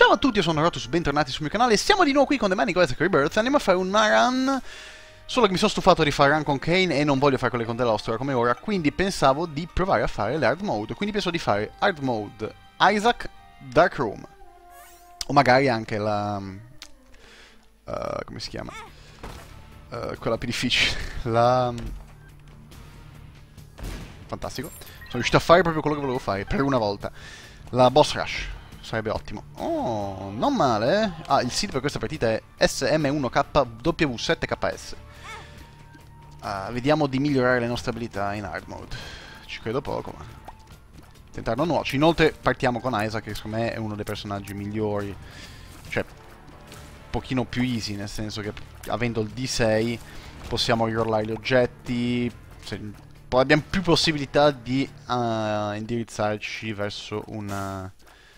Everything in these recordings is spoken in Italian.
Ciao a tutti, io sono Rotus, bentornati sul mio canale e siamo di nuovo qui con The Manic Classic Rebirth. Andiamo a fare una run, solo che mi sono stufato di fare run con Kane e non voglio fare quelle con dell'Austria come ora, quindi pensavo di provare a fare l'hard mode. Quindi penso di fare hard mode Isaac Dark Room, o magari anche la... come si chiama? Quella più difficile, la... Fantastico, sono riuscito a fare proprio quello che volevo fare, per una volta. La boss rush. Sarebbe ottimo. Oh, non male, eh? Ah, il seed per questa partita è SM1KW7KS. Vediamo di migliorare le nostre abilità in hard mode. Ci credo poco, ma... tentare non nuoci. Inoltre partiamo con Isaac, che secondo me è uno dei personaggi migliori. Cioè, un pochino più easy, nel senso che avendo il D6 possiamo rirollare gli oggetti. Poi abbiamo più possibilità di indirizzarci verso una...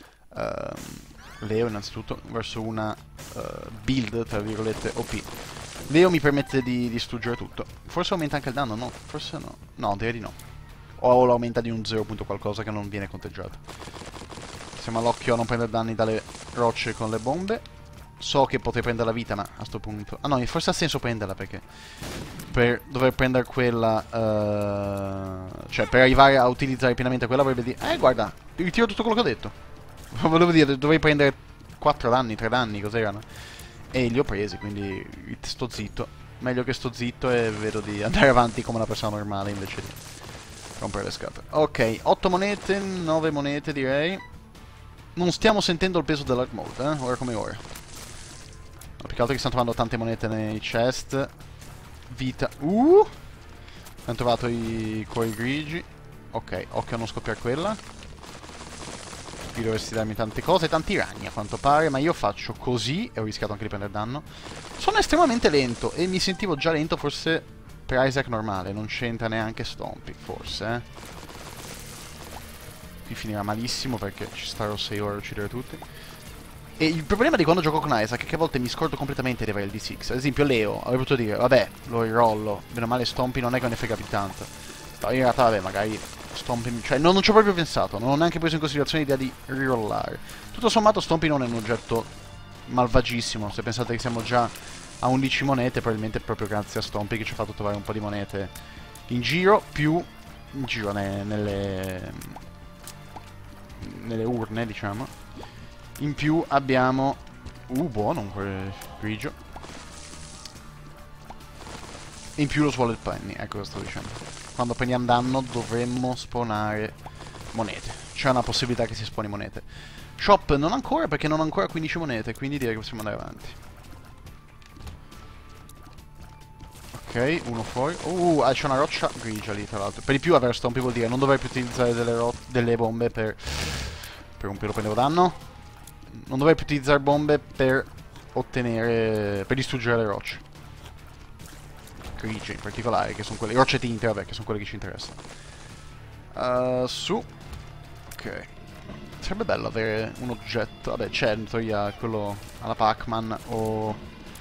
Leo innanzitutto verso una build tra virgolette OP. Leo mi permette di distruggere tutto. Forse aumenta anche il danno, no? Forse no. No, direi di no. O lo aumenta di un 0 punto qualcosa che non viene conteggiato. Siamo all'occhio a non prendere danni dalle rocce con le bombe. So che potrei prendere la vita, ma a sto punto... Ah no, forse ha senso prenderla perché... Per dover prendere quella... cioè, per arrivare a utilizzare pienamente quella vorrebbe dire... guarda, ritiro tutto quello che ho detto. Volevo dire, dovrei prendere 4 danni, 3 danni, cos'erano? E li ho presi, quindi sto zitto. Meglio che sto zitto e vedo di andare avanti come una persona normale invece di rompere le scatole. Ok, 8 monete, 9 monete direi. Non stiamo sentendo il peso dell'hard mode, ora come ora. No, più che altro che stanno trovando tante monete nei chest. Vita. Abbiamo trovato i cuori grigi. Ok, occhio a non scoppiare quella. Qui dovresti darmi tante cose, tanti ragni a quanto pare, ma io faccio così e ho rischiato anche di prendere danno. Sono estremamente lento e mi sentivo già lento forse per Isaac normale, non c'entra neanche Stompy, forse, Qui finirà malissimo perché ci starò 6 ore a uccidere tutti. E il problema di quando gioco con Isaac è che a volte mi scordo completamente di avere il D6. Ad esempio Leo, avrei potuto dire, vabbè, lo rirollo, bene o male Stompy non è che ne frega più tanto. Però in realtà, vabbè, magari... Stompy, cioè non ci ho proprio pensato, non ho neanche preso in considerazione l'idea di rirollare. Tutto sommato Stompy non è un oggetto malvagissimo, se pensate che siamo già a 11 monete, probabilmente è proprio grazie a Stompy che ci ha fatto trovare un po' di monete in giro, più in giro nelle urne, diciamo. In più abbiamo... buono un cuore grigio. E in più lo Swallowed Penny, ecco cosa sto dicendo. Quando prendiamo danno dovremmo spawnare monete. C'è una possibilità che si spawni monete. Shop non ancora perché non ho ancora 15 monete, quindi direi che possiamo andare avanti. Ok, uno fuori. C'è una roccia grigia lì tra l'altro. Per di più avere Stompy vuol dire non dovrei più utilizzare delle bombe per un pelo prendevo danno. Non dovrei più utilizzare bombe per ottenere... per distruggere le rocce grigie in particolare, che sono quelle rocce tinte, vabbè, che sono quelle che ci interessano. Su. Ok. Sarebbe bello avere un oggetto. Vabbè, c'è in teoria quello alla Pac-Man o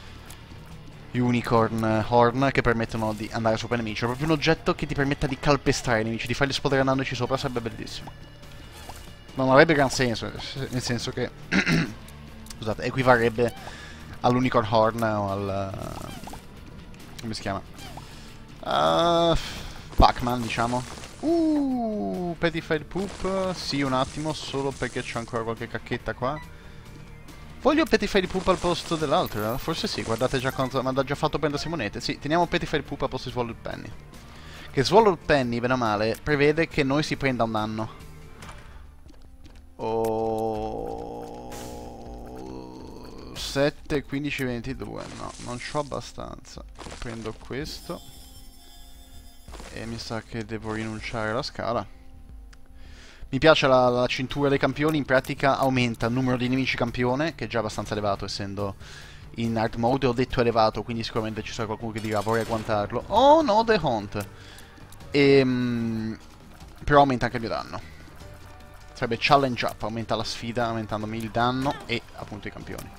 Unicorn Horn che permettono di andare sopra i nemici. È proprio un oggetto che ti permetta di calpestare i nemici, di farli esplodere andandoci sopra, sarebbe bellissimo. Non avrebbe gran senso, nel senso che scusate, equivarrebbe all'Unicorn Horn o al... come si chiama? Pac-Man, diciamo. Petified Poop. Sì, un attimo, solo perché c'è ancora qualche cacchetta qua. Voglio Petified Poop al posto dell'altro? Forse sì, guardate già quanto... mi ha già fatto prendersi monete. Sì, teniamo Petified Poop al posto di Swallowed Penny. Che Swallowed Penny, bene o male, prevede che noi si prenda un danno. 7, 15, 22. No, non c'ho abbastanza. Prendo questo. E mi sa che devo rinunciare alla scala. Mi piace la cintura dei campioni. In pratica aumenta il numero di nemici campione, che è già abbastanza elevato essendo in hard mode. Ho detto elevato, quindi sicuramente ci sarà qualcuno che dirà vorrei agguantarlo. Oh no, The Hunt. Però aumenta anche il mio danno. Sarebbe challenge up, aumenta la sfida aumentandomi il danno e appunto i campioni.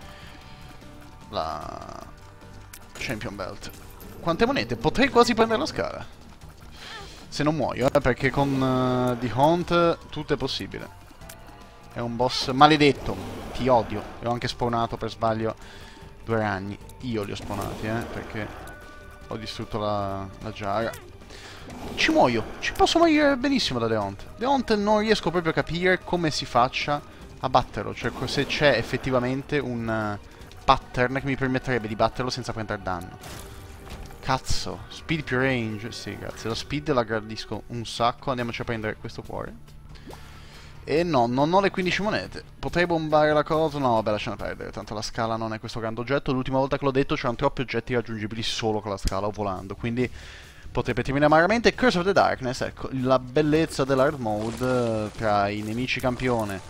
La Champion Belt. Quante monete? Potrei quasi prendere la scala. Se non muoio, perché con The Hunt tutto è possibile. È un boss maledetto. Ti odio. E ho anche spawnato per sbaglio 2 ragni. Io li ho spawnati, perché ho distrutto la giara. Ci muoio. Ci posso morire benissimo da Deont. Deont non riesco proprio a capire come si faccia a batterlo. Cioè se c'è effettivamente un pattern che mi permetterebbe di batterlo senza prendere danno. Cazzo, speed più range. Sì, grazie. La speed la gradisco un sacco. Andiamoci a prendere questo cuore. E no, non ho le 15 monete. Potrei bombare la cosa? No, vabbè, lasciamo perdere. Tanto la scala non è questo grande oggetto. L'ultima volta che l'ho detto c'erano troppi oggetti raggiungibili solo con la scala o volando. Quindi potrei pettirmi amaramente. Curse of the Darkness, ecco. La bellezza dell'hard mode tra i nemici campione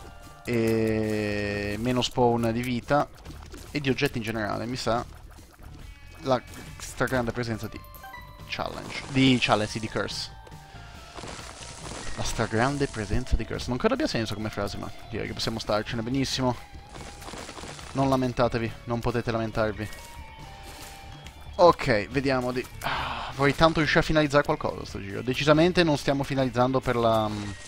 e meno spawn di vita e di oggetti in generale, mi sa la stragrande presenza di challenge, sì, di curse. La stragrande presenza di curse. Non credo abbia senso come frase, ma direi che possiamo starcene benissimo. Non lamentatevi, non potete lamentarvi. Ok, vediamo di... vorrei tanto riuscire a finalizzare qualcosa sto giro. Decisamente non stiamo finalizzando per la...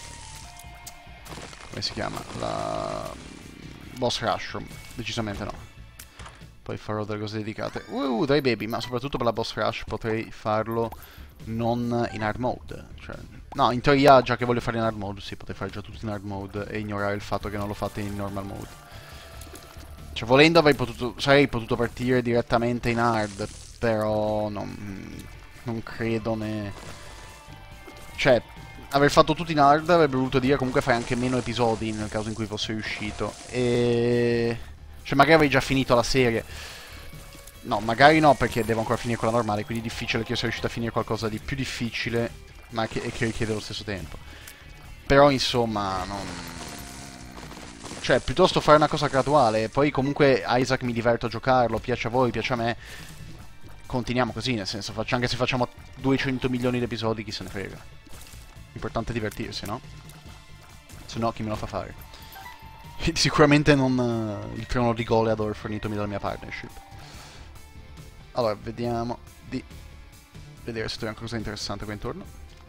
come si chiama? La... boss rush. Decisamente no. Poi farò delle cose dedicate. Dai baby, ma soprattutto per la boss rush potrei farlo non in hard mode. Cioè, no, in teoria già che voglio fare in hard mode, sì, potrei fare già tutto in hard mode e ignorare il fatto che non lo fate in normal mode. Cioè, volendo sarei potuto partire direttamente in hard, però non credo ne... Cioè, aver fatto tutto in hard avrebbe voluto dire comunque fare anche meno episodi nel caso in cui fosse riuscito. E... cioè, magari avrei già finito la serie. No, magari no, perché devo ancora finire quella normale, quindi è difficile che io sia riuscito a finire qualcosa di più difficile, ma che richiede lo stesso tempo. Però, insomma, non... cioè, piuttosto fare una cosa graduale, poi comunque Isaac mi diverto a giocarlo, piace a voi, piace a me. Continuiamo così, nel senso, anche se facciamo 200 milioni di episodi, chi se ne frega. L'importante è divertirsi, no? Se no, chi me lo fa fare? Sicuramente non il trono di Goleador fornitomi dalla mia partnership. Allora, vediamo di vedere se troviamo qualcosa di interessante qua intorno.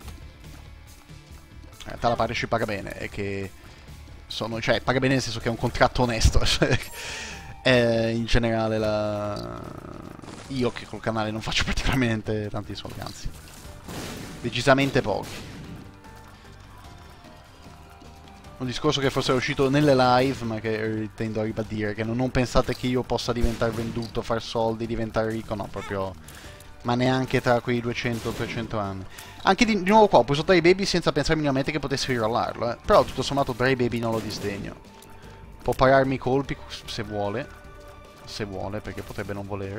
In realtà la partnership paga bene, è che sono... cioè, paga bene nel senso che è un contratto onesto. Cioè, in generale io che col canale non faccio particolarmente tanti soldi, anzi. Decisamente pochi. Un discorso che forse è uscito nelle live, ma che tendo a ribadire, che non pensate che io possa diventare venduto, far soldi, diventare ricco, no, proprio... ma neanche tra quei 200-300 anni. Anche di nuovo qua, ho preso Dry Baby senza pensare minimamente che potessi rirollarlo, Però tutto sommato Dry Baby non lo disdegno. Può pararmi i colpi se vuole, perché potrebbe non volere.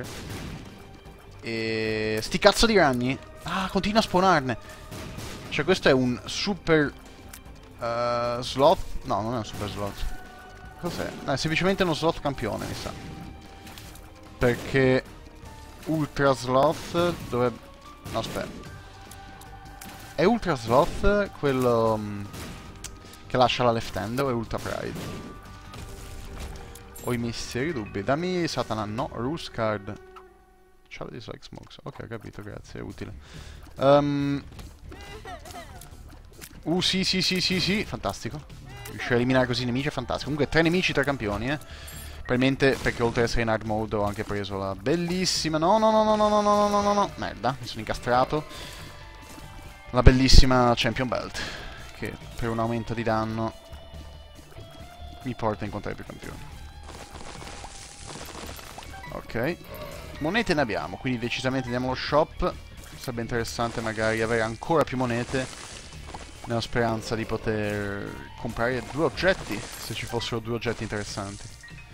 E... sti cazzo di ragni! Ah, continua a spawnarne! Cioè questo è un super... sloth? No, non è un super sloth. Cos'è? No, è semplicemente uno sloth campione, mi sa. Perché Ultra Sloth dovrebbe... no, aspetta. È Ultra Sloth quello che lascia la left hand o è Ultra Pride? Ho i miei seri dubbi. Dammi Satana, no, Ruse Card. Ciao, dislike smokes. Ok, ho capito, grazie, è utile. Sì, fantastico. Riuscire a eliminare così i nemici è fantastico. Comunque 3 nemici, 3 campioni, Probabilmente perché oltre ad essere in hard mode ho anche preso la bellissima... no. Merda, mi sono incastrato. La bellissima Champion Belt, che per un aumento di danno mi porta a incontrare più campioni. Ok. Monete ne abbiamo, quindi decisamente andiamo allo shop. Sarebbe interessante magari avere ancora più monete, nella speranza di poter comprare 2 oggetti, se ci fossero 2 oggetti interessanti.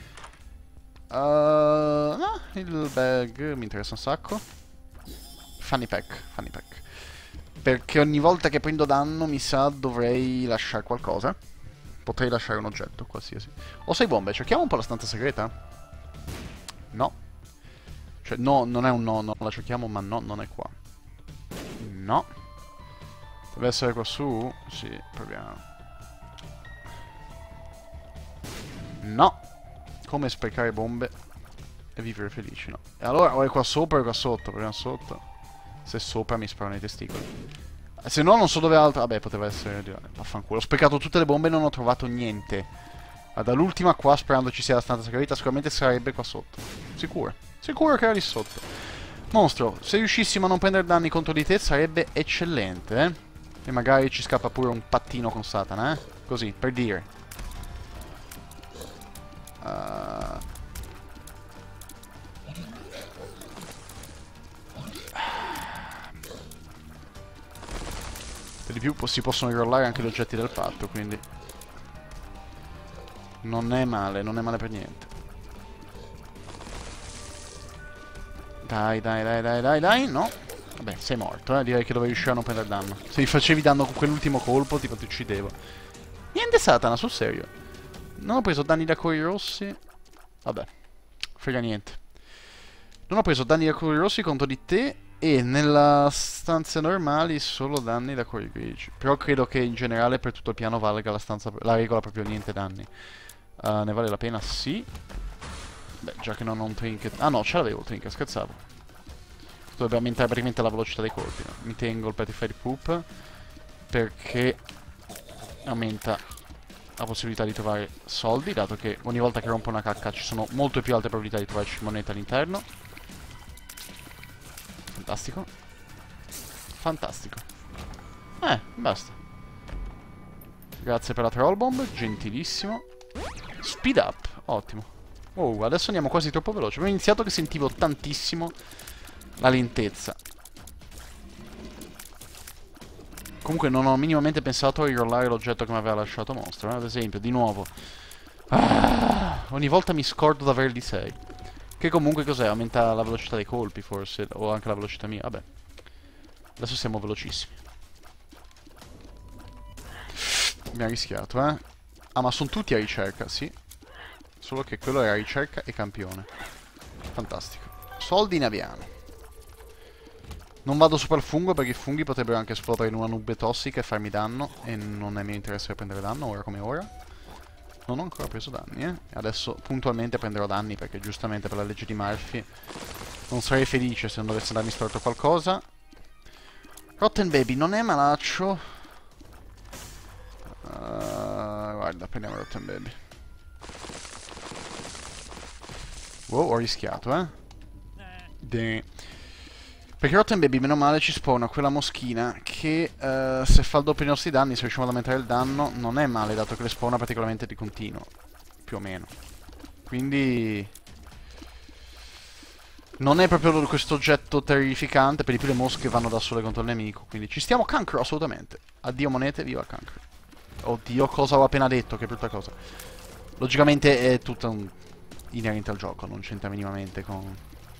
No, il bag mi interessa un sacco. Funny pack. Perché ogni volta che prendo danno mi sa dovrei lasciare qualcosa. Potrei lasciare un oggetto, qualsiasi. Ho 6 bombe, cerchiamo un po' la stanza segreta? No. Cioè, no, non è un no, non la cerchiamo, ma no, non è qua. No. Deve essere qua su? Sì, proviamo. No. Come sprecare bombe e vivere felici, no. E allora o è qua sopra o è qua sotto, proviamo sotto. Se sopra mi sparano i testicoli. Se no non so dove altro... vabbè, poteva essere... vaffanculo. Ho sprecato tutte le bombe e non ho trovato niente. Dall'ultima qua, sperando ci sia la stanza segreta, sicuramente sarebbe qua sotto. Sicuro. Sicuro che era lì sotto. Mostro, se riuscissimo a non prendere danni contro di te sarebbe eccellente, eh? E magari ci scappa pure un pattino con Satana, eh? Così, per dire. Per di più si possono rirollare anche gli oggetti del patto, quindi non è male per niente. Dai, no. Vabbè, sei morto, direi che dovevi riuscire a non prendere danno. Se mi facevi danno con quell'ultimo colpo, tipo ti uccidevo. Niente Satana, sul serio. Non ho preso danni da cori rossi. Vabbè, frega niente. Non ho preso danni da cori rossi contro di te. E nella stanze normali solo danni da cori grigi. Però credo che in generale per tutto il piano valga la regola proprio niente danni. Ne vale la pena? Sì. Beh, già che non ho un trinket... Ah no, ce l'avevo il trinket, scherzavo. Dovrebbe aumentare praticamente la velocità dei colpi. No? Mi tengo il Petrified Poop perché aumenta la possibilità di trovare soldi, dato che ogni volta che rompo una cacca ci sono molte più alte probabilità di trovarci monete all'interno. Fantastico. Fantastico. Basta. Grazie per la troll bomb, gentilissimo. Speed up, ottimo. Oh, adesso andiamo quasi troppo veloce. Avevo iniziato che sentivo tantissimo la lentezza. Comunque non ho minimamente pensato a rirollare l'oggetto che mi aveva lasciato mostro, ad esempio, di nuovo. Ogni volta mi scordo davvero di 6. Che comunque cos'è? Aumenta la velocità dei colpi forse, o anche la velocità mia, vabbè. Adesso siamo velocissimi. Mi ha rischiato, eh. Ah, ma sono tutti a ricerca, sì. Solo che quello era ricerca e campione. Fantastico. Soldi ne abbiamo. Non vado sopra il fungo perché i funghi potrebbero anche esplodere in una nube tossica e farmi danno. E non è mio interesse prendere danno, ora come ora. Non ho ancora preso danni, eh. Adesso puntualmente prenderò danni perché giustamente per la legge di Murphy non sarei felice se non dovesse andarmi storto qualcosa. Rotten Baby non è malaccio. Guarda, prendiamo Rotten Baby. Wow, ho rischiato, eh. Perché Rotten Baby, meno male, ci spawna quella moschina che se fa il doppio dei nostri danni, se riusciamo ad aumentare il danno, non è male, dato che le spawna praticamente di continuo. Più o meno. Quindi... non è proprio questo oggetto terrificante, per di più le mosche vanno da sole contro il nemico, quindi ci stiamo cancro, assolutamente. Addio monete, viva cancro. Oddio, cosa ho appena detto, che brutta cosa. Logicamente è tutto inerente al gioco, non c'entra minimamente con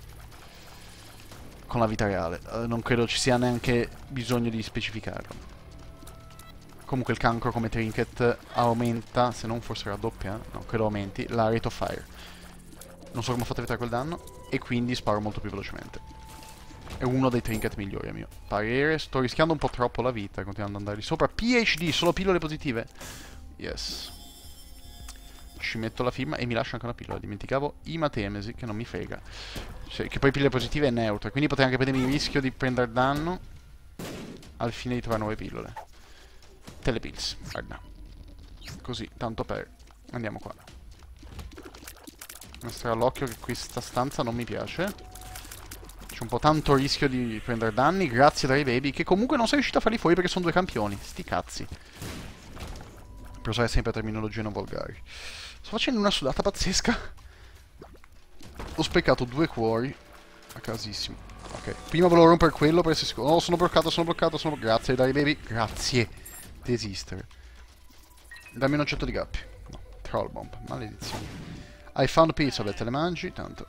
la vita reale. Non credo ci sia neanche bisogno di specificarlo. Comunque il cancro come trinket aumenta, se non forse raddoppia, no, credo aumenti, la rate of fire. Non so come ho fatto a evitare quel danno, e quindi sparo molto più velocemente. È uno dei trinket migliori a mio parere. Sto rischiando un po' troppo la vita, continuando ad andare di sopra. PhD, solo pillole positive? Yes. Ci metto la firma e mi lascio anche una pillola. Dimenticavo Imatemesi, che non mi frega. Cioè, che poi pille positive è neutra, quindi potrei anche prendermi il rischio di prendere danno al fine di trovare nuove pillole. Telepills, guarda. Così, tanto per... Andiamo qua. Mostrare all'occhio che questa stanza non mi piace. C'è un po' tanto rischio di prendere danni. Grazie Dry Baby, che comunque non sei riuscito a farli fuori perché sono due campioni. Sti cazzi. Per usare sempre terminologie non volgari. Sto facendo una sudata pazzesca. Ho sprecato 2 cuori. A casissimo. Ok. Prima volevo rompere quello per essere sicuro. Oh, sono bloccato. Grazie Dry Baby. Grazie di esistere. Dammi un oggetto di gappi. No. Troll bomb. Maledizione. I found pizza, le te le mangi, tanto.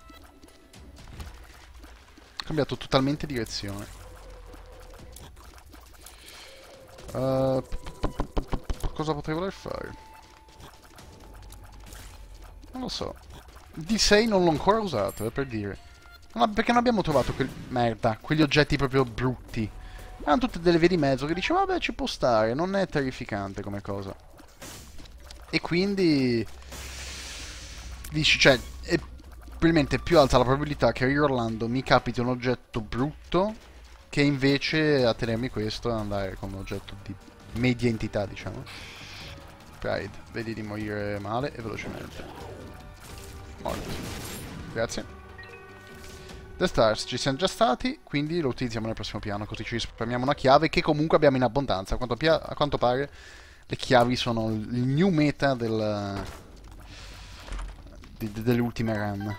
Ho cambiato totalmente direzione. Cosa potrei voler fare? Non lo so. D6 non l'ho ancora usato, per dire. Perché non abbiamo trovato quegli oggetti proprio brutti. Erano tutte delle vie di mezzo che dicevo, vabbè, ci può stare, non è terrificante come cosa. E quindi... dici, cioè, è probabilmente più alta la probabilità che rirollando mi capiti un oggetto brutto che invece a tenermi questo e andare con un oggetto di media entità, diciamo. Pride, vedi di morire male e velocemente. Morto. Grazie. The Stars, ci siamo già stati, quindi lo utilizziamo nel prossimo piano, così ci risparmiamo una chiave che comunque abbiamo in abbondanza. A quanto pare le chiavi sono il new meta delle ultime run.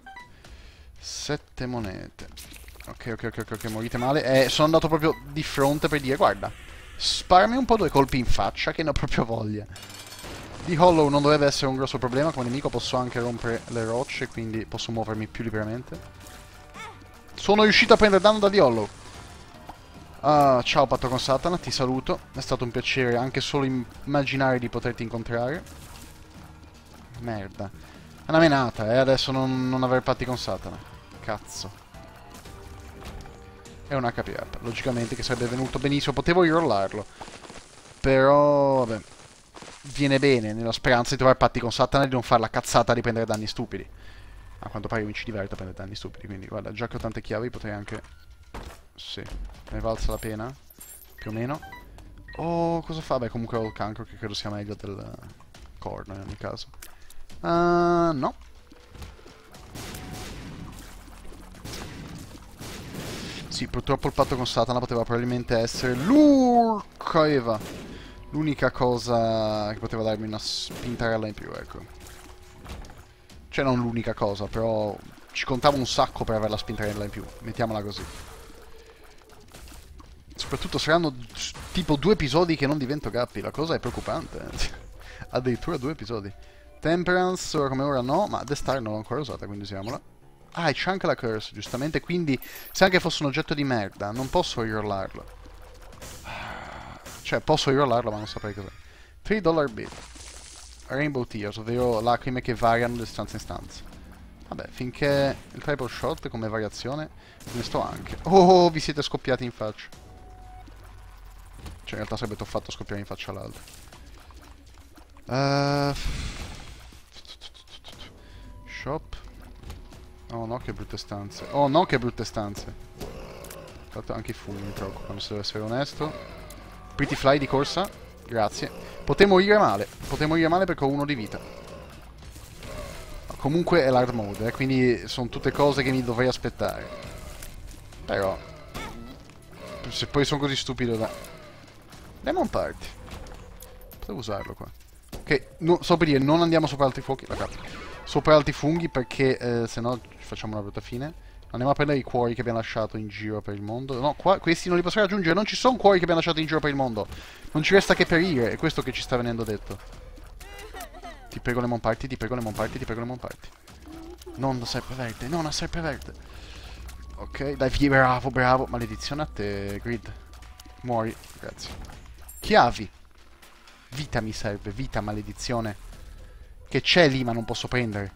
7 monete. Ok, morite male. Sono andato proprio di fronte per dire, guarda, sparami un po' 2 colpi in faccia che ne ho proprio voglia. Di Hollow non dovrebbe essere un grosso problema, come nemico posso anche rompere le rocce, quindi posso muovermi più liberamente. Sono riuscito a prendere danno da di Hollow. Ah, ciao patto con Satana, ti saluto. È stato un piacere anche solo immaginare di poterti incontrare. Merda. È una menata, adesso non aver patti con Satana. Cazzo. È un HP up. Logicamente che sarebbe venuto benissimo. Potevo rerollarlo. Però, vabbè. Viene bene nella speranza di trovare patti con Satana e di non fare la cazzata di prendere danni stupidi. A quanto pare mi ci diverto a prendere danni stupidi. Quindi, guarda, già che ho tante chiavi potrei anche... Sì. Ne valsa la pena. Più o meno. Oh, cosa fa? Beh, comunque ho il cancro, che credo sia meglio del corno in ogni caso. No. Sì, purtroppo il patto con Satana poteva probabilmente essere l'unica cosa che poteva darmi una spintarella in più, ecco. Cioè, non l'unica cosa, però ci contava un sacco per avere la spintarella in più. Mettiamola così. Soprattutto saranno tipo 2 episodi che non divento Gappi. La cosa è preoccupante. Addirittura 2 episodi. Temperance, ora come ora no, ma The Star non l'ho ancora usata, quindi usiamola. Ah, e c'è anche la Curse, giustamente, quindi se anche fosse un oggetto di merda, non posso rerollarlo. Cioè, posso rerollarlo, ma non saprei cos'è. $3 bid. Rainbow Tears, ovvero lacrime che variano da stanza in stanza. Vabbè, finché il triple shot come variazione ne sto anche. Oh, vi siete scoppiati in faccia. Cioè, in realtà sarebbe fatto scoppiare in faccia l'altro. Shop. Oh no, che brutte stanze. Oh no, che brutte stanze. Infatti anche i funghi mi preoccupano, se devo essere onesto. Pretty Fly di corsa. Grazie. Potrei morire male. Potrei morire male perché ho 1 di vita. Comunque è l'hard mode, quindi sono tutte cose che mi dovrei aspettare. Però... se poi sono così stupido da... Lemon Party. Potevo usarlo qua. Ok, no, sto per dire, non andiamo sopra altri fuochi. Sopra altri funghi perché se no facciamo una brutta fine. Andiamo a prendere i cuori che abbiamo lasciato in giro per il mondo. No, qua, questi non li posso raggiungere. Non ci sono cuori che abbiamo lasciato in giro per il mondo. Non ci resta che perire. È questo che ci sta venendo detto. Ti prego Lemon Party, ti prego Lemon Party, ti prego Lemon Party. Non la serpeverde, non la serpeverde. Ok, dai, bravo, bravo. Maledizione a te, Grid. Muori, grazie. Chiavi. Vita mi serve, vita, maledizione. Che c'è lì ma non posso prendere.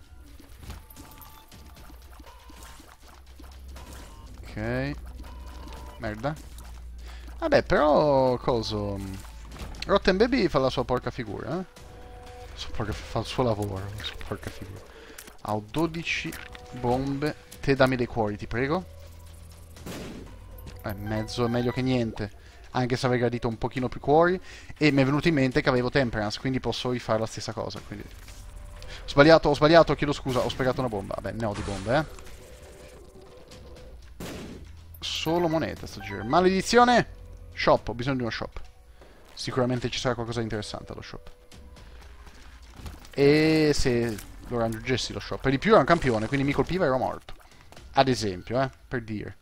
Ok. Merda. Vabbè, però... coso... Rotten Baby fa la sua porca figura, eh? Fa il suo lavoro, la sua porca figura. Ho 12 bombe. Te dammi dei cuori, ti prego. Mezzo è meglio che niente. Anche se avrei gradito un pochino più cuori. E mi è venuto in mente che avevo Temperance, quindi posso rifare la stessa cosa. Quindi... ho sbagliato, chiedo scusa, ho sprecato una bomba. Vabbè, ne ho di bombe, eh. Solo moneta sto giro. Maledizione! Shop, ho bisogno di uno shop. Sicuramente ci sarà qualcosa di interessante allo shop. E se lo raggiungessi lo shop. Per di più era un campione, quindi mi colpiva e ero morto. Ad esempio, per dire.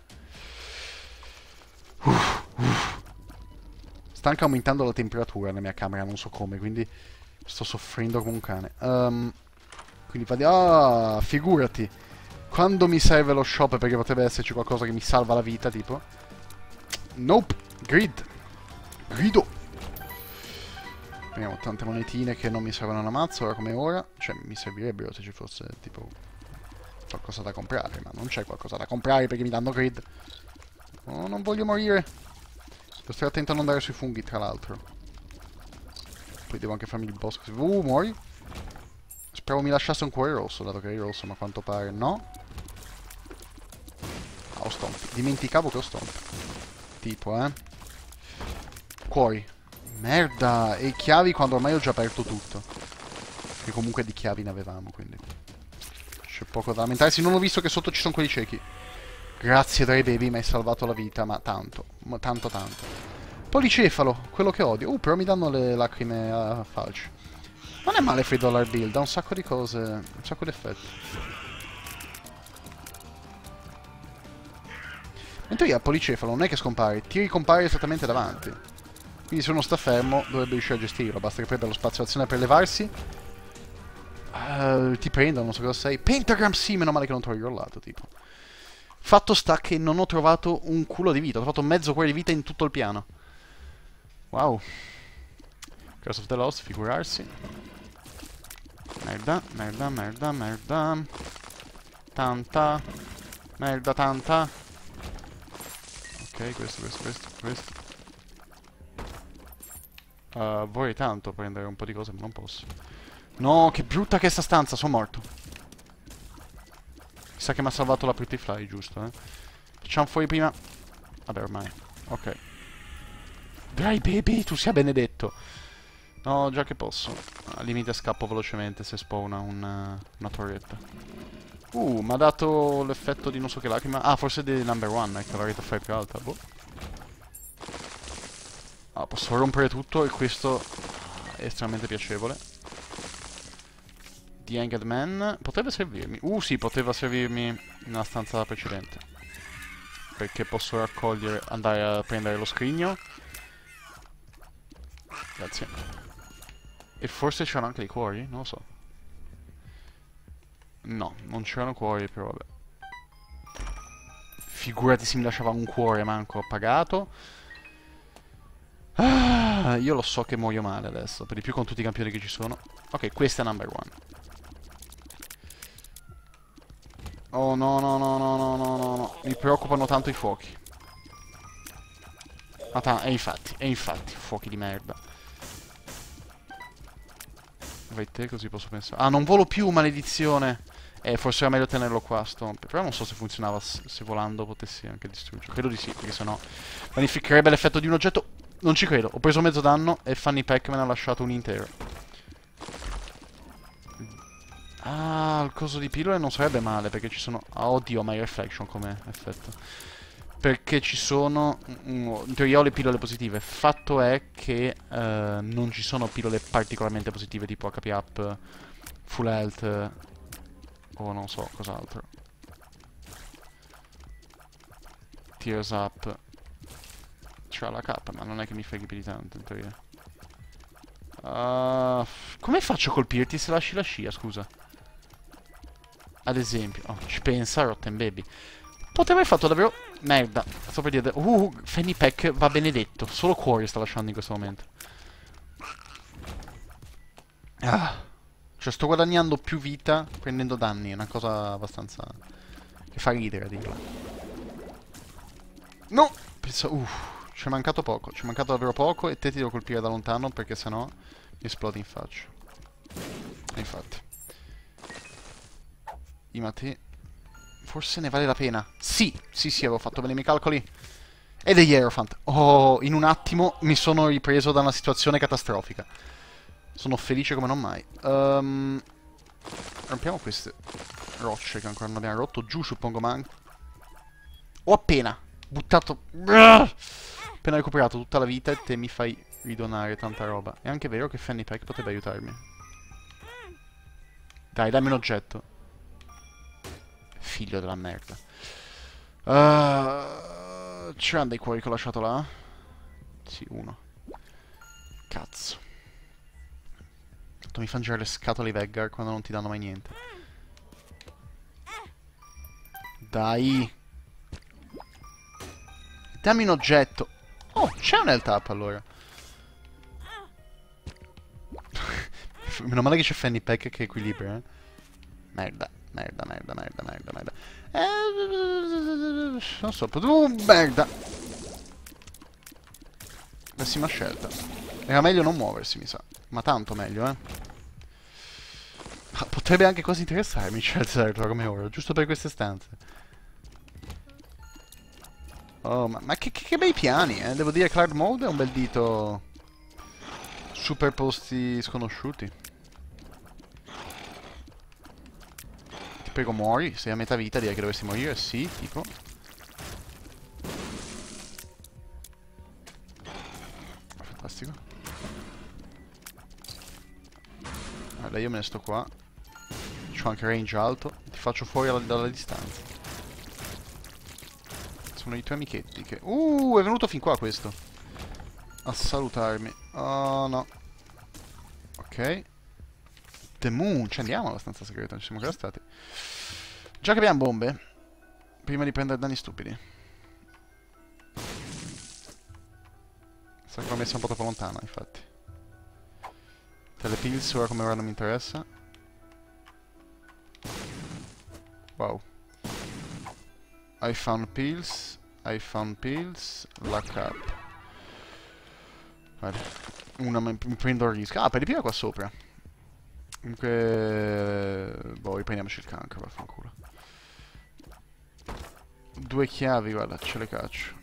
Sta anche aumentando la temperatura nella mia camera, non so come, quindi sto soffrendo come un cane. Quindi ah, figurati. Quando mi serve lo shop perché potrebbe esserci qualcosa che mi salva la vita, tipo. Nope. Grid. Grido. Prendiamo tante monetine che non mi servono una mazza, ora come ora. Cioè, mi servirebbero se ci fosse, tipo, qualcosa da comprare, ma non c'è qualcosa da comprare perché mi danno grid. Oh, non voglio morire. Devo stare attento a non andare sui funghi, tra l'altro. Poi devo anche farmi il boss. Muori. Speravo mi lasciasse un cuore rosso, dato che è rosso, ma a quanto pare no. Ah, ho stomp. Dimenticavo che ho stomp. Tipo, Cuori. Merda! E chiavi quando ormai ho già aperto tutto. Che comunque di chiavi ne avevamo, quindi c'è poco da lamentarsi. Non ho visto che sotto ci sono quelli ciechi. Grazie Dry Baby, mi hai salvato la vita, ma tanto. Ma tanto tanto. Policefalo, quello che odio. Però mi danno le lacrime a falci. Non è male Free Dollar Bill, dà un sacco di cose, un sacco di effetti. Mentre io al policefalo non è che scompare, ti ricompare esattamente davanti. Quindi se uno sta fermo dovrebbe riuscire a gestirlo, basta che prenda lo spazio d'azione per levarsi. Ti prendono, non so cosa sei. Pentagram sì, meno male che non trovo il rollato, tipo. Fatto sta che non ho trovato un culo di vita, ho trovato mezzo cuore di vita in tutto il piano. Wow. Curse of the Lost, figurarsi. Merda, merda, merda, merda. Tanta. Merda, tanta. Ok, questo. Vorrei tanto prendere un po' di cose, ma non posso. No, che brutta che è sta stanza, sono morto. Mi sa che mi ha salvato la Pretty Fly, giusto, eh? Facciamo fuori prima. Vabbè, ormai. Ok. Dai, baby, tu sia benedetto. No, già che posso. Al limite scappo velocemente se spawna una torretta. Mi ha dato l'effetto di non so che lacrima. Ah, forse di number one, che la rete fai più alta, boh. Ah, posso rompere tutto e questo è estremamente piacevole. The Hanged Man potrebbe servirmi. Sì, poteva servirmi nella stanza precedente. Perché posso raccogliere, andare a prendere lo scrigno. Grazie. E forse c'erano anche i cuori? Non lo so. No, non c'erano cuori, però vabbè. Figurati se mi lasciava un cuore, manco ho pagato. Io lo so che muoio male adesso, per di più con tutti i campioni che ci sono. Ok, questa è number one. Oh no no no no no no no no. Mi preoccupano tanto i fuochi. E infatti, fuochi di merda. Vai te, così posso pensare. Ah, non volo più, maledizione. Forse era meglio tenerlo qua, sto. Però non so se funzionava, se volando potessi anche distruggere. Credo di sì, perché sennò vanificherebbe l'effetto di un oggetto. Non ci credo, ho preso mezzo danno e Fanny Pack me ne ha lasciato un intero. Ah, il coso di pillole non sarebbe male, perché ci sono. Ah, oddio, my reflection come effetto. Perché ci sono. In teoria ho le pillole positive. Fatto è che non ci sono pillole particolarmente positive, tipo HP up, full health o non so cos'altro. Tears up. C'ha la K, ma non è che mi freghi più di tanto in teoria. Come faccio a colpirti se lasci la scia, scusa? Ad esempio. Oh, ci pensa Rotten Baby. Potrei aver fatto davvero. Merda. Sto per dire. Fanny Pack va benedetto. Solo cuori sta lasciando in questo momento. Cioè sto guadagnando più vita prendendo danni. È una cosa abbastanza. Che fa ridere a dirla. No! Penso. Ci è mancato poco. Ci è mancato davvero poco. E te ti devo colpire da lontano perché sennò mi esplodi in faccia. E infatti. Imati. Forse ne vale la pena. Sì, avevo fatto bene i miei calcoli. Ed è Hierophant. Oh, in un attimo mi sono ripreso da una situazione catastrofica. Sono felice come non mai. Rompiamo queste rocce che ancora non abbiamo rotto. Giù, suppongo, man. Ho appena buttato. Appena recuperato tutta la vita e te mi fai ridonare tanta roba. È anche vero che Fanny Pack potrebbe aiutarmi. Dai, dammi un oggetto. Figlio della merda. C'erano dei cuori che ho lasciato là? Sì, uno. Cazzo. Mi fanno girare le scatole i Veggar quando non ti danno mai niente. Dai. Dammi un oggetto. Oh, c'è un health up allora. Meno male che c'è Fanny Pack che equilibra, eh. Merda. Merda. Non so, merda. Pessima scelta. Era meglio non muoversi, mi sa. Ma tanto meglio, eh. Potrebbe anche quasi interessarmi Celsertra come ora, giusto per queste stanze. Oh, ma che bei piani, eh. Devo dire, Cloud Mode è un bel dito. super posti sconosciuti. Ti prego muori, sei a metà vita, direi che dovresti morire, sì, tipo. Fantastico. Allora io me ne sto qua. C'ho anche range alto. Ti faccio fuori dalla distanza. Sono i tuoi amichetti che... è venuto fin qua questo. A salutarmi. Oh no. Ok. The Moon. Ci andiamo alla stanza segreta. Ci siamo ancora stati. Già che abbiamo bombe. Prima di prendere danni stupidi. Sa che l'ho messa un po' troppo lontana, infatti. Telepills ora come ora non mi interessa. Wow. I found pills. I found pills. Luck up. Guarda. Mi prendo il rischio. Ah, per di più è qua sopra. Comunque... boh, riprendiamoci il cancro, vaffanculo. 2 chiavi, guarda, ce le caccio.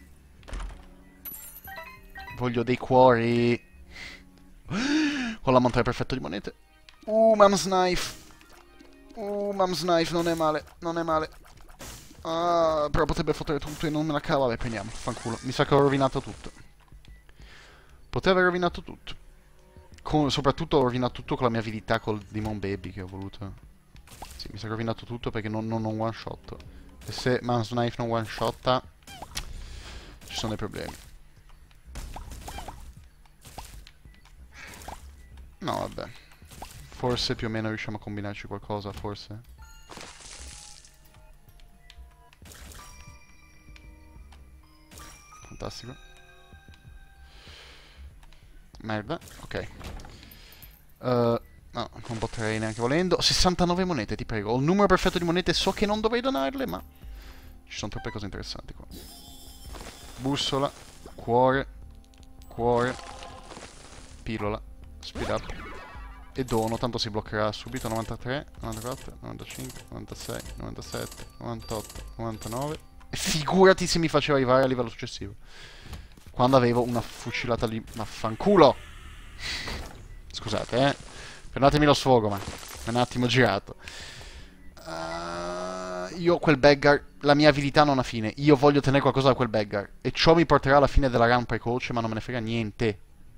Voglio dei cuori. Con l'ammontare perfetto di monete. Mom's Knife. Mom's Knife, non è male, non è male. Ah, però potrebbe fottere tutto e non me la cava. Vabbè, prendiamo, fanculo. Mi sa che ho rovinato tutto. Potevo aver rovinato tutto. Soprattutto ho rovinato tutto con la mia avidità col Demon Baby che ho voluto. Sì, mi sa che ho rovinato tutto perché non one shot. E se Mom's Knife non one shotta, ci sono dei problemi. No, vabbè. Forse più o meno riusciamo a combinarci qualcosa, forse. Fantastico. Merda, ok. No, non potrei neanche volendo. 69 monete, ti prego. Ho il numero perfetto di monete, so che non dovrei donarle, ma... ci sono troppe cose interessanti qua. Bussola, cuore, cuore, pillola, speed up. E dono, tanto si bloccherà subito. 93, 94, 95, 96, 97, 98, 99. E figurati se mi faceva arrivare a livello successivo. Quando avevo una fucilata lì. Vaffanculo! Scusate, perdonatemi lo sfogo, ma è un attimo girato. Io quel beggar, la mia abilità non ha fine. Io voglio ottenere qualcosa da quel beggar. E ciò mi porterà alla fine della run precoce, ma non me ne frega niente.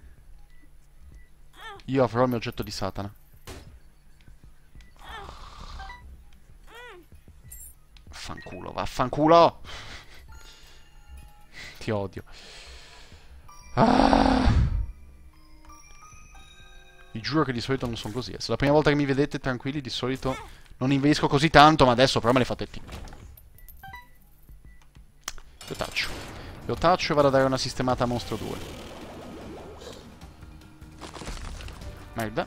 Io avrò il mio oggetto di Satana. Vaffanculo, vaffanculo! Ti odio. Vi giuro che di solito non sono così. Se è la prima volta che mi vedete tranquilli, di solito non invesco così tanto, ma adesso però me le fate tipo. Io taccio e vado a dare una sistemata a Mostro 2. Merda.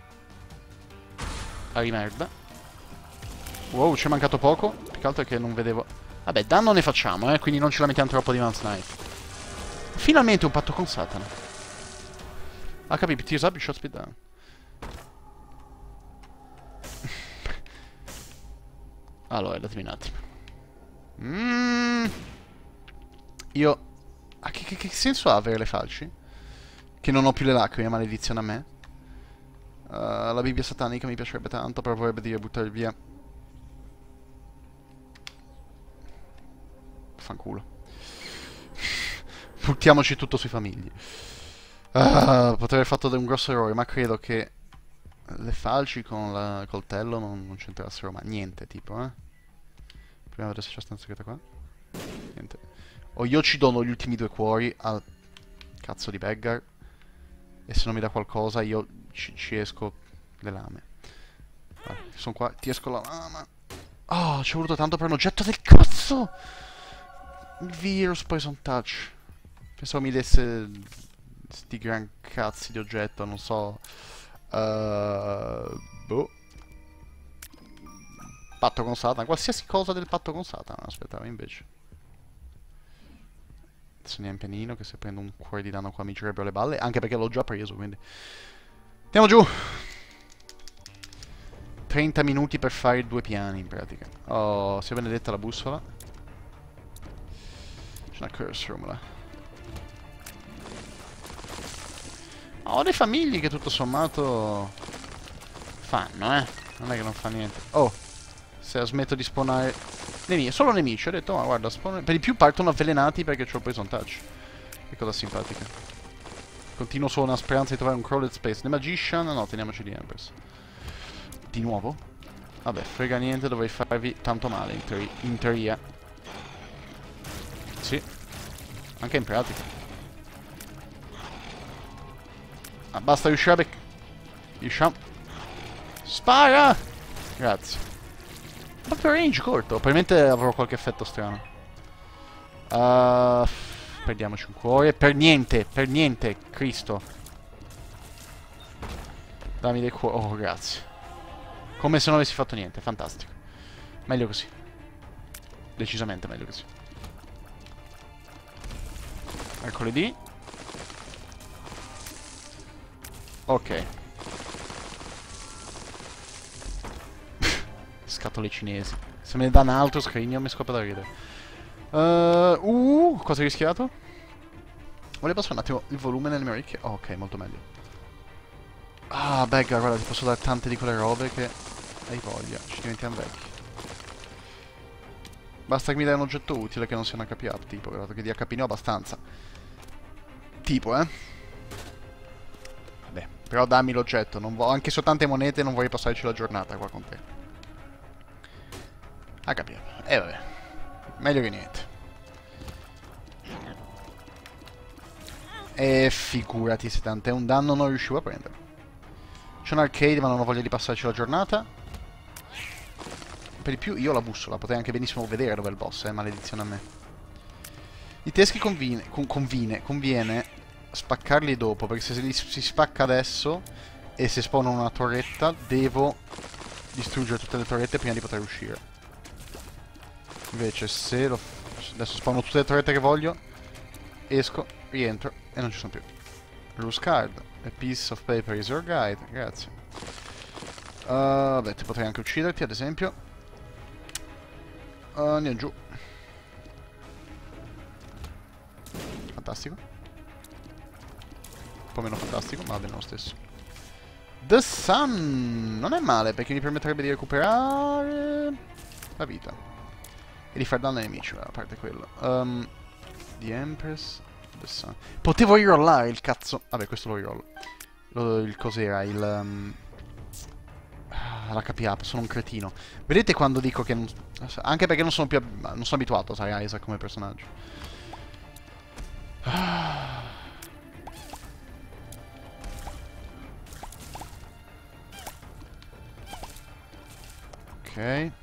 Merda. Wow, ci è mancato poco. Più che altro è che non vedevo. Vabbè, danno ne facciamo, quindi non ci lamentiamo troppo di Mom's Knife. Finalmente un patto con Satana. HP, tears up, shot speed down. Allora, datemi un attimo. Io... che senso ha avere le falci? Che non ho più le lacrime, maledizione a me. La Bibbia satanica mi piacerebbe tanto, però vorrebbe dire buttare via. Fanculo. Buttiamoci tutto sui famigli. Potrei aver fatto un grosso errore, ma credo che le falci con il coltello non c'entrassero mai. Niente, tipo, Prima vedere se c'è stanza segreta qua. Niente. O io ci dono gli ultimi 2 cuori al cazzo di beggar. E se non mi dà qualcosa io ci esco le lame. Sono qua, ti esco la lama. Oh, ci è voluto tanto per un oggetto del cazzo! Il virus Poison Touch. Pensavo mi desse sti gran cazzi di oggetto, non so. Boh. Patto con Satana. Qualsiasi cosa del patto con Satana. Aspettavo invece. Adesso andiamo pianino, che se prendo un cuore di danno qua mi girerebbero le balle. Anche perché l'ho già preso, quindi. Andiamo giù. 30 minuti per fare 2 piani, in pratica. Oh, sia benedetta la bussola. C'è una curse room là. Ho dei famigli che tutto sommato fanno, Non è che non fa niente. Oh, se smetto di spawnare solo nemici, ho detto, ma guarda, per di più partono avvelenati perché c'ho il poison touch. Che cosa simpatica. Continuo solo una speranza di trovare un crawled space. The Magician, no, teniamoci di Empress. Di nuovo? Vabbè, frega niente, dovrei farvi tanto male in teoria. Sì, anche in pratica. Ma basta riuscire a riusciamo. Spara! Grazie. Proprio range corto, probabilmente avrò qualche effetto strano. Perdiamoci un cuore. Per niente, Cristo. Dammi del cuore. Oh, grazie. Come se non avessi fatto niente, fantastico. Meglio così. Decisamente meglio così. Mercoledì. Ok. Scatole cinesi. Se me ne dà un altro scrigno mi scopre da ridere. Cosa hai rischiato? Volevo passare un attimo il volume nelle mie orecchie. Oh, ok, molto meglio. Ah, Beggar, guarda, ti posso dare tante di quelle robe che hai voglia. Ci diventiamo vecchi. Basta che mi dai un oggetto utile che non sia un HP up, tipo, guarda che di HP ne ho abbastanza. Tipo, Vabbè, però dammi l'oggetto, anche se ho tante monete non vorrei passarci la giornata qua con te. HP up. Vabbè. Meglio che niente. E figurati se tant'è un danno non riuscivo a prendere. C'è un arcade ma non ho voglia di passarci la giornata. Per di più io ho la bussola, potrei anche benissimo vedere dove è il boss, maledizione a me. I teschi conviene spaccarli dopo, perché se si spacca adesso e se spawnano una torretta, devo distruggere tutte le torrette prima di poter uscire. Invece se adesso spawno tutte le torrette che voglio, esco, rientro e non ci sono più. Loose card. A piece of paper is your guide. Grazie. Beh, potrei anche ucciderti, ad esempio. Andiamo giù. Fantastico. Un po' meno fantastico, ma va bene lo stesso. The Sun! Non è male, perché mi permetterebbe di recuperare la vita. E di far danno ai nemici, a parte quello. The Empress... The Sun. Potevo rerollare il cazzo... Vabbè, questo lo rerollo. Il cos'era? L'HP up, sono un cretino. Vedete quando dico che non... Anche perché non sono abituato, sai, Isaac come personaggio. Ok.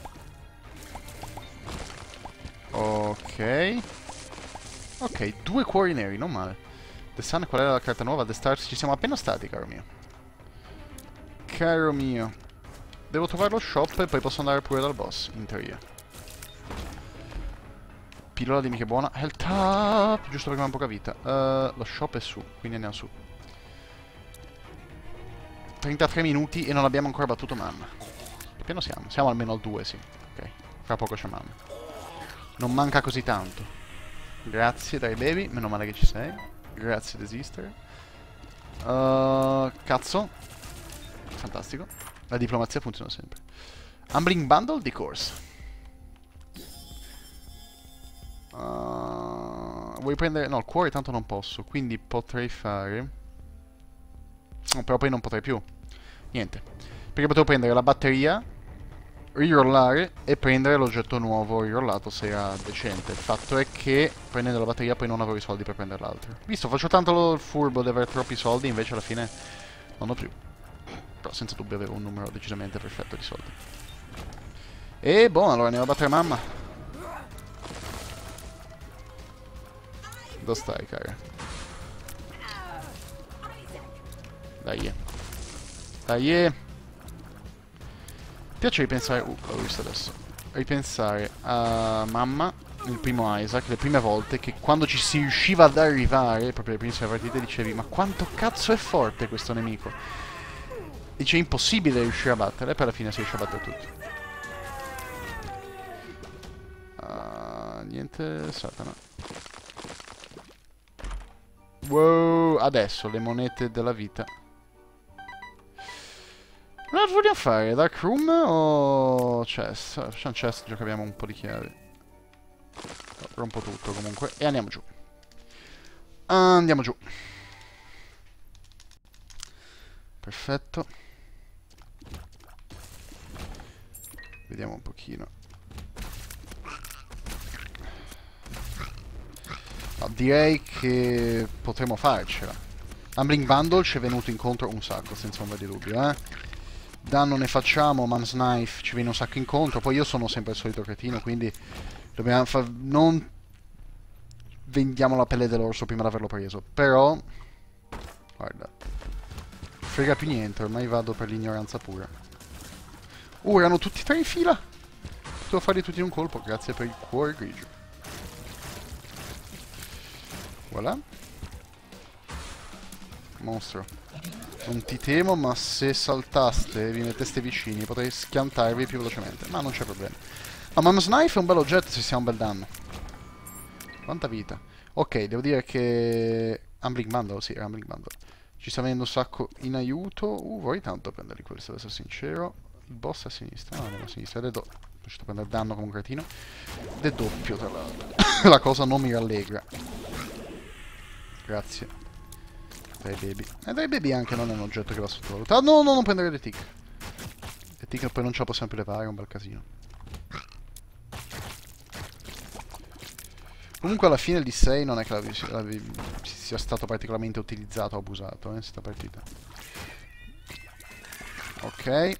Ok. Ok, 2 cuori neri, non male. The Sun, qual è la carta nuova? The Stars, ci siamo appena stati, caro mio. Caro mio. Devo trovare lo shop e poi posso andare pure dal boss, in teoria. Pillola di mica buona. Health up! Giusto perché ho poca vita. Lo shop è su, quindi andiamo su. 33 minuti e non abbiamo ancora battuto mamma. Che piano siamo? Siamo almeno al 2, sì. Ok, fra poco c'è mamma. Non manca così tanto. Grazie, dai baby, meno male che ci sei. Grazie, desistere. Cazzo. Fantastico. La diplomazia funziona sempre. Humbling Bundle di course. Vuoi prendere... No, il cuore tanto non posso. Quindi potrei fare... No, però poi non potrei più. Niente. Perché potevo prendere la batteria, rirollare e prendere l'oggetto nuovo rirollato se era decente. Il fatto è che prendendo la batteria poi non avevo i soldi per prendere l'altro. Visto, faccio tanto il furbo di avere troppi soldi, invece alla fine non ho più. Però senza dubbio avevo un numero decisamente perfetto di soldi. E boh, allora andiamo a battere mamma. Dove stai, cara? Dai. Dai. Ti piace ripensare... l'ho visto adesso. Ripensare a mamma, il primo Isaac, le prime volte che quando ci si riusciva ad arrivare, proprio le primissime partite, dicevi ma quanto cazzo è forte questo nemico? Dice impossibile riuscire a battere, e poi alla fine si riesce a battere tutti. Niente Satana. Wow, adesso le monete della vita. Cosa vogliamo fare? Dark Room o chest? Facciamo chest, già che abbiamo un po' di chiavi. Rompo tutto comunque. E andiamo giù. Andiamo giù. Perfetto. Vediamo un pochino. No, direi che potremo farcela. Humbling Bundle ci è venuto incontro un sacco, senza ombra di dubbio, eh. Danno ne facciamo, Man's Knife ci viene un sacco incontro. Poi io sono sempre il solito cretino, quindi dobbiamo non vendiamo la pelle dell'orso prima di averlo preso. Però, guarda, frega più niente, ormai vado per l'ignoranza pura. Erano tutti e tre in fila. Potevo farli tutti in un colpo, grazie per il cuore grigio. Voilà. Mostro. Non ti temo, ma se saltaste e vi metteste vicini potrei schiantarvi più velocemente. Ma non c'è problema. No, Man's Knife è un bel oggetto se si ha un bel danno. Quanta vita. Ok, devo dire che... Humbling Bundle, sì, Humbling Bundle. Ci sta venendo un sacco in aiuto. Vorrei tanto prenderli quelli, se devo essere sincero. Il boss è a sinistra, no, non è a sinistra, ed è doppio. Sono riuscito a prendere danno come un cretino. Ed è doppio, tra l'altro. La cosa non mi rallegra. Grazie. Dai baby. E dai baby anche non è un oggetto che va sottovalutato. No, no, non prendere le tick. Le tick poi non ce la possiamo più levare, è un bel casino. Comunque alla fine il D6 non è che sia stato particolarmente utilizzato o abusato, sta partita. Ok.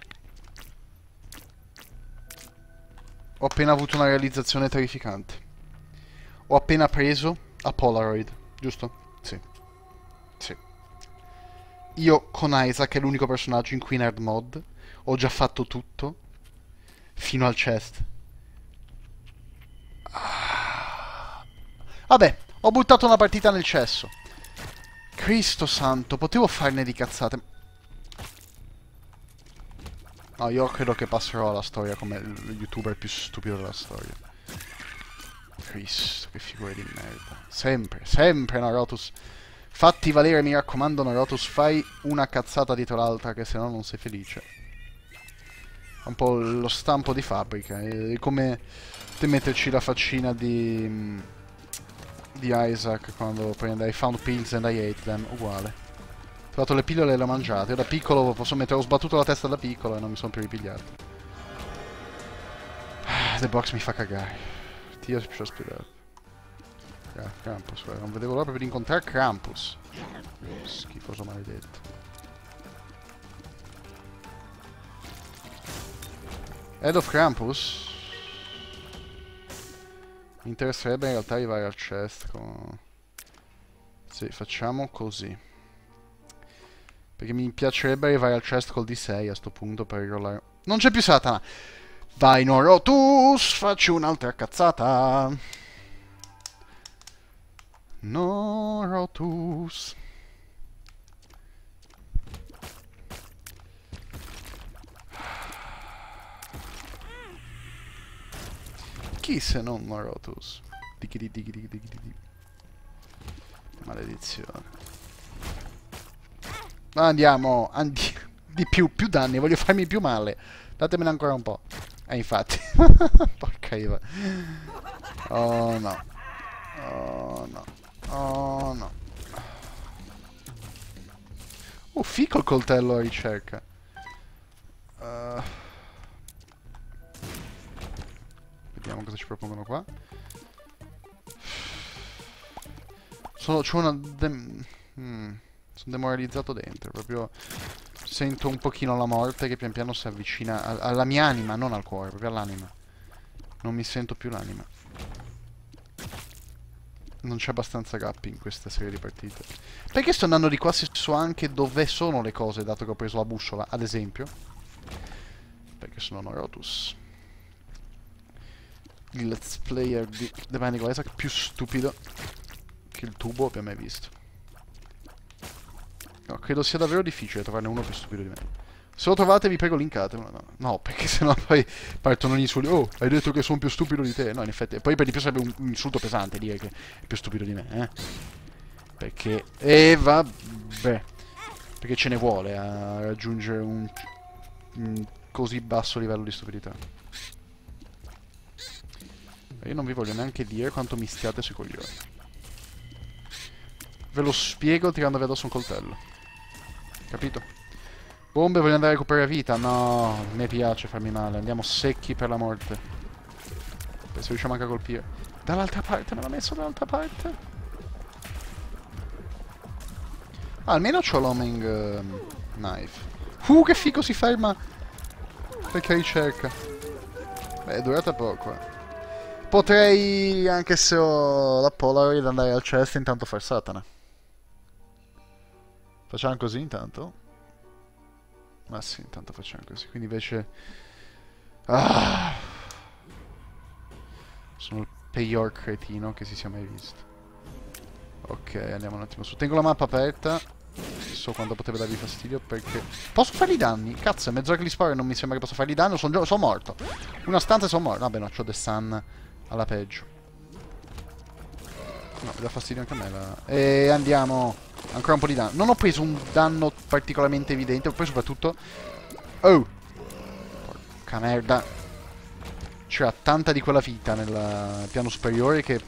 Ho appena avuto una realizzazione terrificante. Ho appena preso a Polaroid, giusto? Sì. Sì. Io con Isaac è l'unico personaggio in cui nerd mod ho già fatto tutto fino al chest. Vabbè, ho buttato una partita nel cesso. Cristo santo, potevo farne di cazzate. No, io credo che passerò alla storia come il youtuber più stupido della storia. Cristo, che figura di merda. Sempre, sempre Narotus. Fatti valere, mi raccomando, Narotus, fai una cazzata dietro l'altra, che se no non sei felice. È un po' lo stampo di fabbrica. È come te metterci la faccina di Isaac quando prende I found pills and I ate them. Uguale. Ho trovato le pillole e le ho mangiate. Io da piccolo posso mettere, ho sbattuto la testa da piccolo e non mi sono più ripigliato. The Box mi fa cagare. Dio ci ho spiegato. Krampus, non vedevo l'ora proprio di incontrare Krampus. Schifoso maledetto. Head of Krampus? Mi interesserebbe in realtà arrivare al chest con... Sì, facciamo così. Perché mi piacerebbe arrivare al chest col D6 a sto punto per rollare... Non c'è più Satana! Vai Norotus, facci un'altra cazzata! Norotus. Chi se non Norotus? Digidi digidi digidi. Maledizione. Andiamo, di più danni, voglio farmi più male. Datemene ancora un po'. Infatti. Porca Iva. Oh no. Oh no. Oh no. Fico il coltello a ricerca. Vediamo cosa ci propongono qua. C'ho una... sono demoralizzato dentro, proprio... Sento un pochino la morte che pian piano si avvicina alla mia anima, non al cuore, proprio all'anima. Non mi sento più l'anima. Non c'è abbastanza gap in questa serie di partite. Perché sto andando di qua se so anche dove sono le cose, dato che ho preso la bussola, ad esempio? Perché sono Norotus. Il let's player di The Binding of Isaac più stupido che il tubo abbia mai visto. No, credo sia davvero difficile trovarne uno più stupido di me. Se lo trovate vi prego linkatelo. No, perché sennò poi partono gli insulti. Oh, hai detto che sono più stupido di te. No, in effetti. E poi per di più sarebbe un insulto pesante dire che è più stupido di me, Perché... E vabbè. Perché ce ne vuole a raggiungere un così basso livello di stupidità. Io non vi voglio neanche dire quanto mi stiate sui coglioni. Ve lo spiego tirandovi addosso un coltello. Capito? Bombe, voglio andare a recuperare vita. No, mi piace farmi male. Andiamo secchi per la morte. Beh, se riusciamo anche a colpire. Dall'altra parte, me l'ha messo dall'altra parte. Ah, almeno c'ho l'homing knife. Che figo, si ferma perché ricerca. Beh, è durata poco. Potrei, anche se ho la Polaroid, andare al chest e intanto far Satana. Facciamo così intanto? Ma sì, intanto facciamo così. Quindi invece... Ah! Sono il peggior cretino che si sia mai visto. Ok, andiamo un attimo su. Tengo la mappa aperta. So quando poteva darvi fastidio perché... Posso fargli danni? Cazzo, è mezz'ora che li sparo e non mi sembra che possa fargli danni. Sono morto. Una stanza e sono morto. Vabbè, no, c'ho The Sun alla peggio. No, mi dà fastidio anche a me la... E andiamo... Ancora un po' di danno. Non ho preso un danno particolarmente evidente. Ho preso soprattutto... Oh! Porca merda. C'era tanta di quella vita nel piano superiore che...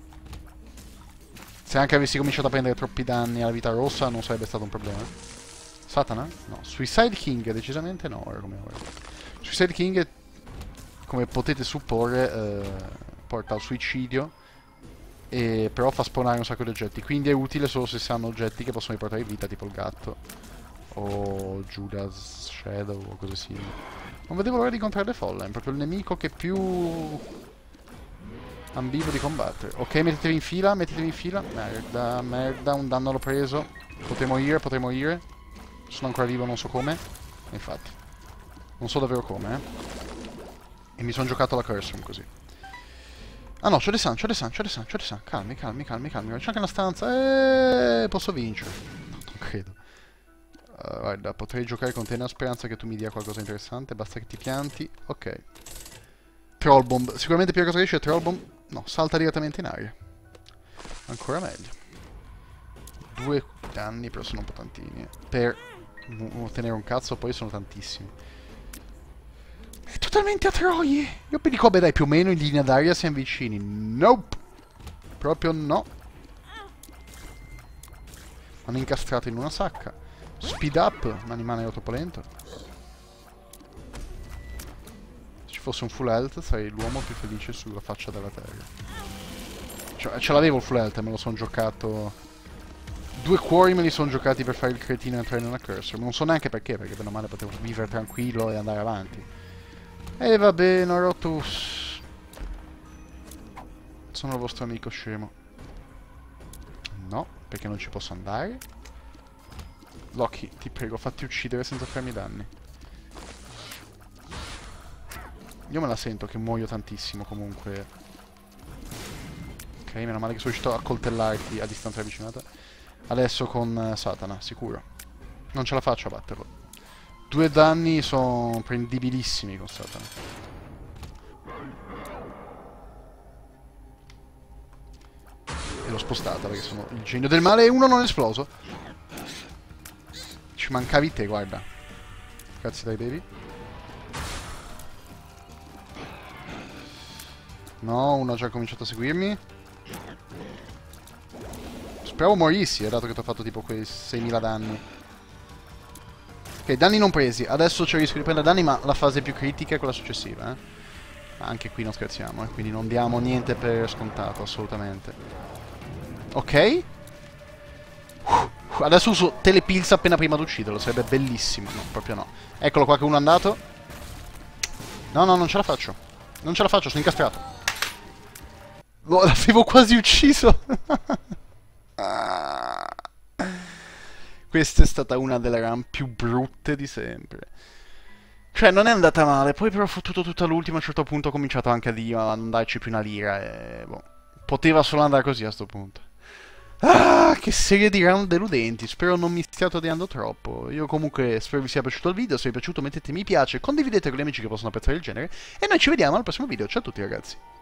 Se anche avessi cominciato a prendere troppi danni alla vita rossa non sarebbe stato un problema. Satana? No. Suicide King decisamente no, ora come ora. Suicide King, come potete supporre, porta al suicidio. E però fa spawnare un sacco di oggetti. Quindi è utile solo se si hanno oggetti che possono riportare in vita, tipo il gatto. O Judas Shadow o cose simili. Non vedevo l'ora di incontrare Fallen, proprio il nemico che più... ambivo di combattere. Ok, mettetevi in fila, mettetevi in fila. Merda, merda, un danno l'ho preso. Potrei morire, potrei morire. Sono ancora vivo, non so come. E infatti. Non so davvero come, E mi sono giocato la Curse Room così. Ah no, c'ho The Sun, c'ho The Sun, c'ho The Sun, c'ho The Sun. Calmi, calmi, calmi, calmi. C'è anche una stanza. Posso vincere. No, non credo. Guarda, potrei giocare con te nella speranza che tu mi dia qualcosa di interessante. Basta che ti pianti. Ok. Troll Bomb. Sicuramente più cosa riesce è Troll Bomb. No, salta direttamente in aria. Ancora meglio. 2 danni, però sono un po' tantini. Per ottenere un cazzo poi sono tantissimi. È totalmente a troie. Io mi dico, beh dai, più o meno in linea d'aria siamo vicini. Nope. Proprio no. Hanno incastrato in una sacca. Speed up. Un animale troppo lento. Se ci fosse un full health sarei l'uomo più felice sulla faccia della terra. Cioè, ce l'avevo il full health, me lo sono giocato... 2 cuori me li sono giocati per fare il cretino e entrare nella cursor. Non so neanche perché, perché bene o male potevo vivere tranquillo e andare avanti. E vabbè, non ho rotto... Sono il vostro amico scemo. No, perché non ci posso andare. Loki, ti prego, fatti uccidere senza farmi danni. Io me la sento che muoio tantissimo comunque. Ok, meno male che sono riuscito a coltellarti a distanza ravvicinata. Adesso con Satana, sicuro. Non ce la faccio a batterlo. 2 danni sono prendibilissimi con Satana. E l'ho spostata perché sono il genio del male e uno non è esploso. Ci mancavi te, guarda. Grazie dai baby. No, uno ha già cominciato a seguirmi. Speravo morissi, dato che ti ho fatto tipo quei 6.000 danni. Ok, danni non presi. Adesso c'è il rischio di prendere danni, ma la fase più critica è quella successiva, Ma anche qui non scherziamo, Quindi non diamo niente per scontato, assolutamente. Ok. Adesso uso telepills appena prima di ucciderlo, sarebbe bellissimo. No, proprio no. Eccolo qua che uno è andato. No, no, non ce la faccio. Non ce la faccio, sono incastrato. Oh, l'avevo quasi ucciso. Questa è stata una delle run più brutte di sempre. Cioè, non è andata male. Poi però ho fottuto tutta l'ultima. A un certo punto ho cominciato anche a non darci più una lira. E boh. Poteva solo andare così a sto punto. Che serie di run deludenti. Spero non mi stiate odiando troppo. Io comunque spero vi sia piaciuto il video. Se vi è piaciuto mettete mi piace, condividete con gli amici che possono apprezzare il genere. E noi ci vediamo al prossimo video. Ciao a tutti ragazzi.